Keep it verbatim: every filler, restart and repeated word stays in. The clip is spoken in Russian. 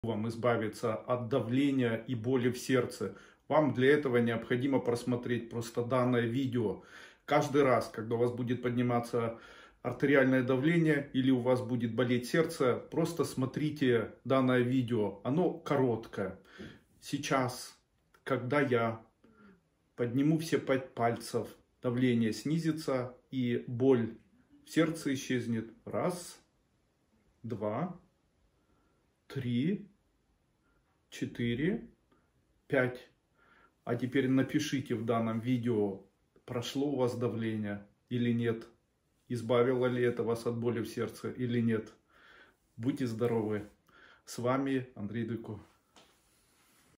вам избавиться от давления и боли в сердце. Вам для этого необходимо просмотреть просто данное видео. Каждый раз, когда у вас будет подниматься артериальное давление или у вас будет болеть сердце, просто смотрите данное видео. Оно короткое. Сейчас, когда я подниму все пять пальцев, давление снизится и боль в сердце исчезнет. Раз, два, три, четыре, пять. А теперь напишите в данном видео, прошло у вас давление или нет. Избавило ли это вас от боли в сердце или нет. Будьте здоровы. С вами Андрей Дуйко.